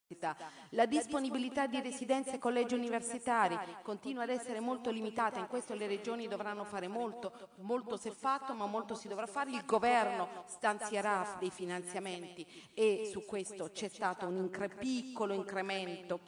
La disponibilità di residenze e collegi universitari continua ad essere molto limitata, in questo le regioni dovranno fare molto, molto si è fatto ma molto si dovrà fare, il governo stanzierà dei finanziamenti e su questo c'è stato un piccolo incremento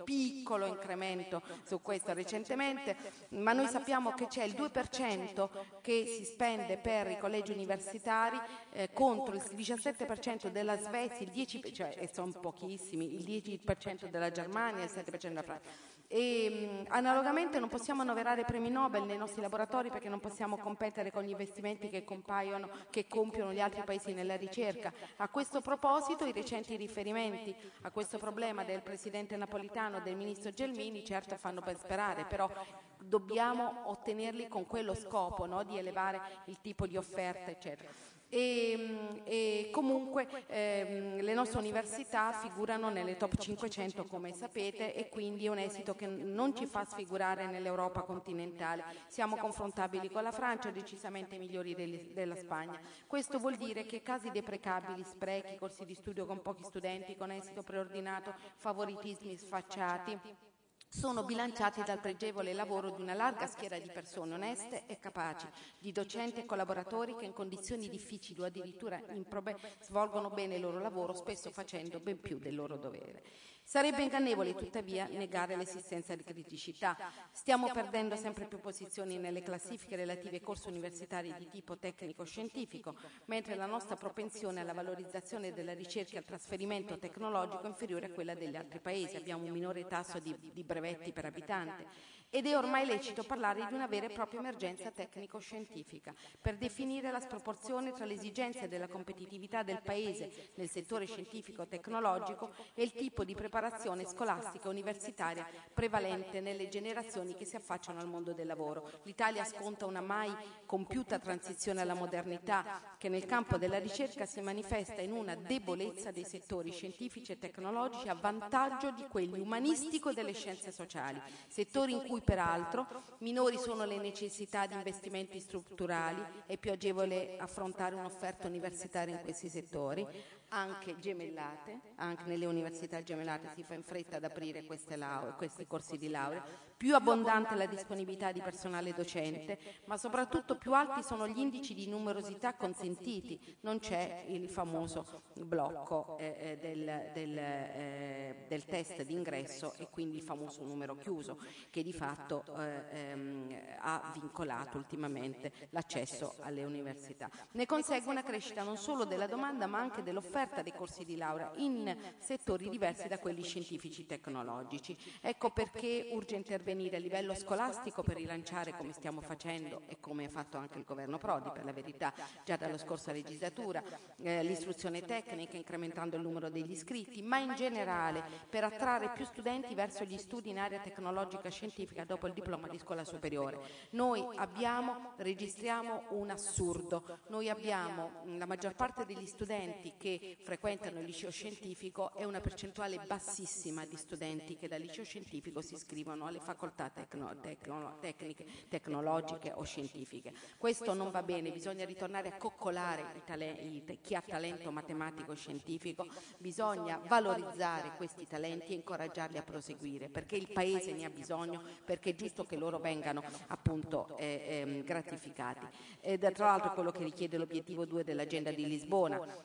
su questo recentemente, ma noi sappiamo che c'è il 2% che si spende per i collegi universitari contro il 17% della Svezia, il 10%, cioè sono pochissimi, il 10% della Germania, il 7% della Francia. E analogamente non possiamo annoverare premi Nobel nei nostri laboratori perché non possiamo competere con gli investimenti che compiono gli altri paesi nella ricerca. A questo proposito i recenti riferimenti a questo problema del presidente Napolitano e del ministro Gelmini certo fanno ben sperare, però dobbiamo ottenerli con quello scopo, no? Di elevare il tipo di offerta eccetera. E comunque le nostre università figurano nelle top 500 come sapete e quindi è un esito che non ci fa sfigurare nell'Europa continentale. Siamo confrontabili con la Francia, decisamente migliori della Spagna. Questo vuol dire che casi deprecabili, sprechi, corsi di studio con pochi studenti, con esito preordinato, favoritismi sfacciati sono bilanciati dal pregevole lavoro di una larga schiera di persone oneste e capaci, di docenti e collaboratori che in condizioni difficili o addirittura improbe svolgono bene il loro lavoro, spesso facendo ben più del loro dovere. Sarebbe ingannevole tuttavia negare l'esistenza di criticità. Stiamo perdendo sempre più posizioni nelle classifiche relative ai corsi universitari di tipo tecnico-scientifico, mentre la nostra propensione alla valorizzazione della ricerca e al trasferimento tecnologico è inferiore a quella degli altri paesi. Abbiamo un minore tasso di brevetti per abitante ed è ormai lecito parlare di una vera e propria emergenza tecnico-scientifica per definire la sproporzione tra le esigenze della competitività del Paese nel settore scientifico-tecnologico e il tipo di preparazione scolastica e universitaria prevalente nelle generazioni che si affacciano al mondo del lavoro. L'Italia sconta una mai compiuta transizione alla modernità che nel campo della ricerca si manifesta in una debolezza dei settori scientifici e tecnologici a vantaggio di quelli umanistico e delle scienze sociali, settori in cui peraltro minori sono le necessità di investimenti strutturali, è più agevole affrontare un'offerta universitaria in questi settori, anche gemellate, anche nelle università gemellate si fa in fretta ad aprire questi corsi di laurea, più abbondante la disponibilità di personale docente, ma soprattutto più alti sono gli indici di numerosità consentiti, non c'è il famoso blocco del test d'ingresso e quindi il famoso numero chiuso che di fatto ha vincolato ultimamente l'accesso alle università. Ne consegue una crescita non solo della domanda ma anche dell'offerta dei corsi di laurea in settori diversi da quelli scientifici tecnologici. Ecco perché urge intervenire a livello scolastico per rilanciare, come stiamo facendo e come ha fatto anche il governo Prodi per la verità già dalla scorsa legislatura, l'istruzione tecnica incrementando il numero degli iscritti, ma in generale per attrarre più studenti verso gli studi in area tecnologica scientifica dopo il diploma di scuola superiore. Noi registriamo un assurdo, noi abbiamo la maggior parte degli studenti che frequentano il liceo scientifico e una percentuale bassissima di studenti che dal liceo scientifico si iscrivono alle facoltà tecniche, tecnologiche o scientifiche. Questo non va bene, bisogna ritornare a coccolare chi ha talento matematico e scientifico, bisogna valorizzare questi talenti e incoraggiarli a proseguire, perché il Paese ne ha bisogno, perché è giusto che loro vengano appunto gratificati. Tra l'altro è quello che richiede l'obiettivo 2 dell'agenda di Lisbona.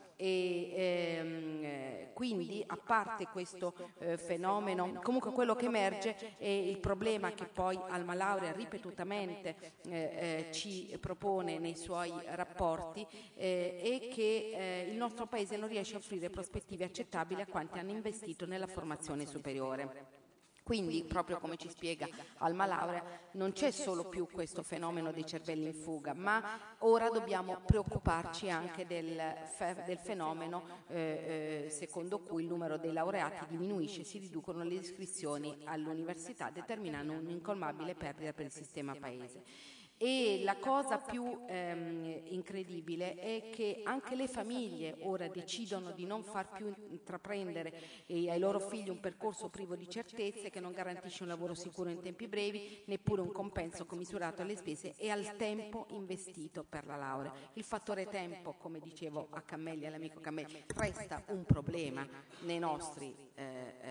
Quindi a parte questo fenomeno, comunque quello che emerge è il problema che poi Alma Laurea ripetutamente ci propone nei suoi rapporti e che il nostro Paese non riesce a offrire prospettive accettabili a quanti hanno investito nella formazione superiore. Quindi, proprio come ci spiega Alma Laurea, non c'è solo più questo fenomeno dei cervelli in fuga, ma ora dobbiamo preoccuparci anche del fenomeno secondo cui il numero dei laureati diminuisce, si riducono le iscrizioni all'università, determinando un'incolmabile perdita per il sistema Paese. E la cosa più incredibile è che anche le famiglie ora decidono di non far più intraprendere ai loro figli un percorso privo di certezze che non garantisce un lavoro sicuro in tempi brevi, neppure un compenso commisurato alle spese e al tempo investito per la laurea. Il fattore tempo, come dicevo a Cammelli, all'amico Cammelli, resta un problema nei nostri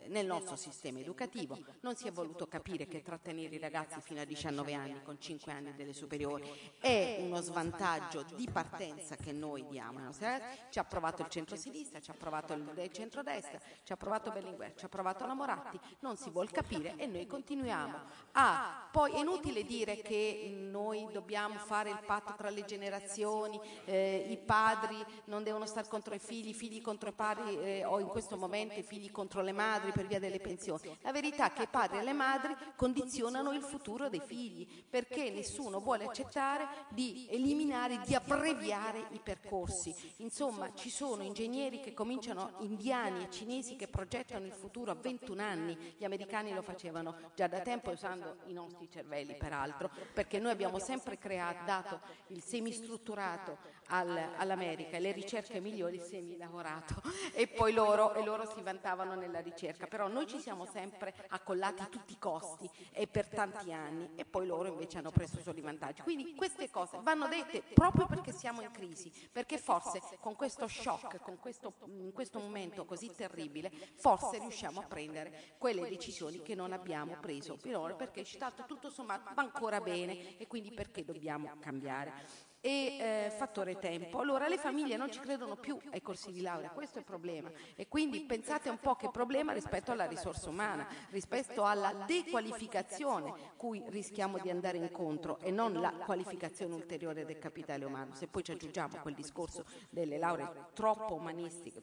nel nostro sistema educativo. Non si è voluto capire che trattenere i ragazzi fino a 19 anni con 5 anni delle superiori è uno svantaggio di partenza che noi diamo. Ci ha provato il centro-sinistra, ci ha provato il centrodestra, ci ha provato Berlinguer, ci ha provato la Moratti, non si vuol capire e noi continuiamo a... Poi è inutile dire che noi dobbiamo fare il patto tra le generazioni, i padri non devono stare contro i figli contro i padri o in questo momento i figli contro le madri per via delle pensioni. La verità è che i padri e le madri condizionano il futuro dei figli, perché nessuno vuole accettare di eliminare, di abbreviare i percorsi. Insomma, ci sono ingegneri che cominciano, indiani e cinesi che progettano il futuro a 21 anni, gli americani lo facevano già da tempo usando i nostri cervelli peraltro, perché noi abbiamo sempre dato il semistrutturato all'America e le ricerche migliori il semilavorato e poi loro si vantavano nella ricerca, però noi ci siamo sempre accollati a tutti i costi e per tanti anni e poi loro invece hanno preso solo i vantaggi. Quindi queste cose vanno dette proprio perché siamo in crisi, perché forse con questo shock, in questo momento così terribile, forse riusciamo a prendere quelle decisioni che non abbiamo preso finora, perché è stato tutto sommato va ancora bene e quindi perché dobbiamo cambiare. E fattore tempo. Allora le famiglie non ci credono più ai corsi di laurea, questo è il problema, e quindi pensate un po' che problema rispetto alla risorsa umana, rispetto alla dequalificazione cui rischiamo di andare incontro e non la qualificazione ulteriore del capitale umano. Se poi ci aggiungiamo quel discorso delle lauree troppo umanistiche,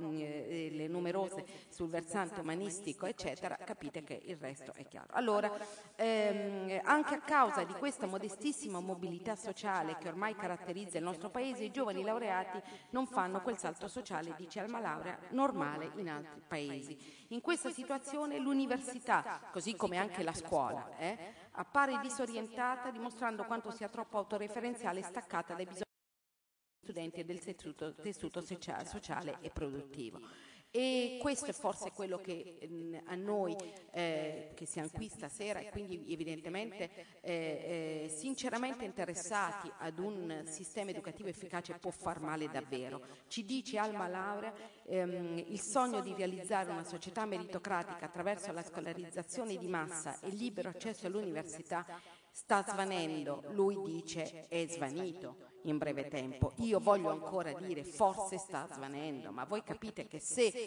le numerose sul versante umanistico eccetera, capite che il resto è chiaro. Allora anche a causa di questa modestissima mobilità sociale che ormai caratterizza il nostro paese, i giovani laureati non fanno quel salto sociale di alma laurea normale in altri paesi. In questa situazione l'università, così come anche la scuola, appare disorientata, dimostrando quanto sia troppo autoreferenziale e staccata dai bisogni degli studenti e del tessuto sociale e produttivo. E questo è forse quello che a noi che siamo qui stasera e quindi evidentemente sinceramente interessati ad un sistema educativo efficace può far male davvero. Ci dice Alma Laurea il sogno di realizzare una società meritocratica attraverso la scolarizzazione di massa e il libero accesso all'università sta svanendo, lui dice è svanito in breve tempo. Io voglio ancora dire forse sta svanendo, ma voi capite che se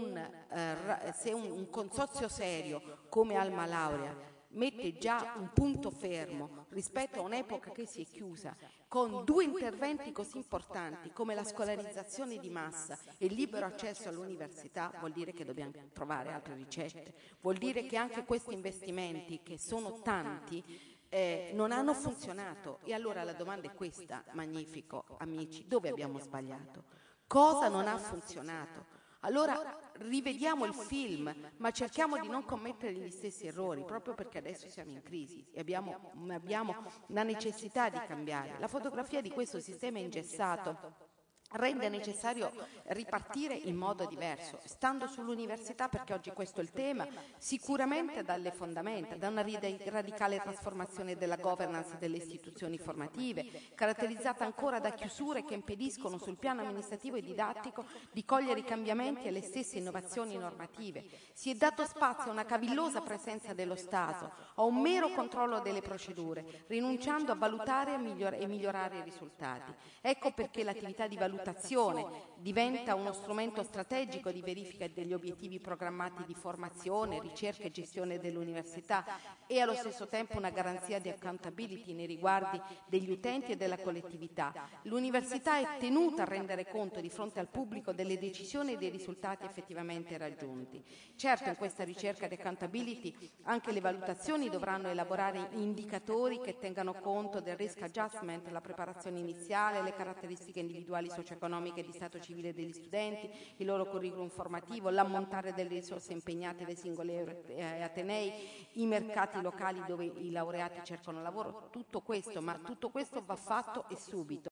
un consorzio serio come Alma Laurea mette già un punto fermo rispetto a un'epoca che si è chiusa con due interventi così importanti come la scolarizzazione di massa e il libero accesso all'università, vuol dire che dobbiamo trovare altre ricette, vuol dire che anche questi investimenti, che sono tanti, non hanno funzionato. E allora la domanda è questa, magnifico amici, dove abbiamo sbagliato? Cosa non ha funzionato? Allora rivediamo il film, ma cerchiamo di non commettere gli stessi errori, proprio perché adesso siamo in crisi e abbiamo la necessità di cambiare. La fotografia di questo sistema ingessato rende necessario ripartire in modo diverso, stando sull'università, perché oggi questo è il tema, sicuramente dalle fondamenta, da una radicale trasformazione della governance delle istituzioni formative, caratterizzata ancora da chiusure che impediscono sul piano amministrativo e didattico di cogliere i cambiamenti e le stesse innovazioni normative. Si è dato spazio a una cavillosa presenza dello Stato, a un mero controllo delle procedure, rinunciando a valutare e migliorare i risultati. Ecco perché l'attività di valutazione diventa uno strumento strategico di verifica degli obiettivi programmati di formazione, ricerca e gestione dell'università e allo stesso tempo una garanzia di accountability nei riguardi degli utenti e della collettività. L'università è tenuta a rendere conto di fronte al pubblico delle decisioni e dei risultati effettivamente raggiunti. Certo, in questa ricerca di accountability anche le valutazioni dovranno elaborare indicatori che tengano conto del risk adjustment, la preparazione iniziale, le caratteristiche individuali socio-economiche di stato civile degli studenti, il loro curriculum formativo, l'ammontare delle risorse impegnate dai singoli atenei, i mercati locali dove i laureati cercano lavoro, tutto questo, ma tutto questo va fatto e subito.